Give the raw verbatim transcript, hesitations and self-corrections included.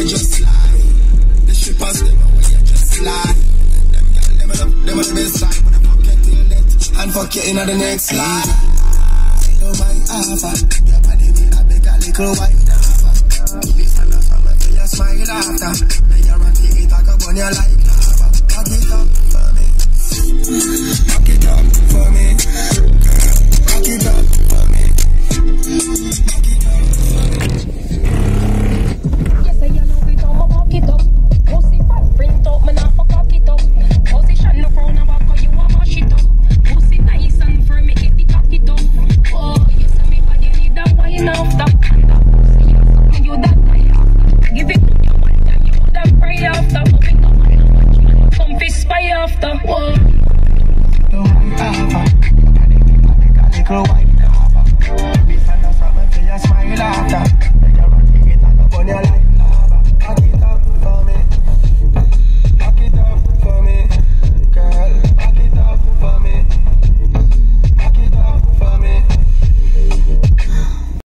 you just slide. The strippers them when you just slide. Them girl them on them on the best side. When I fuck you till next and fuck you in the next slide. You my offer, your body me a big a little wine offer. This and that summer till you smile after. Then you run to it like a bunny like.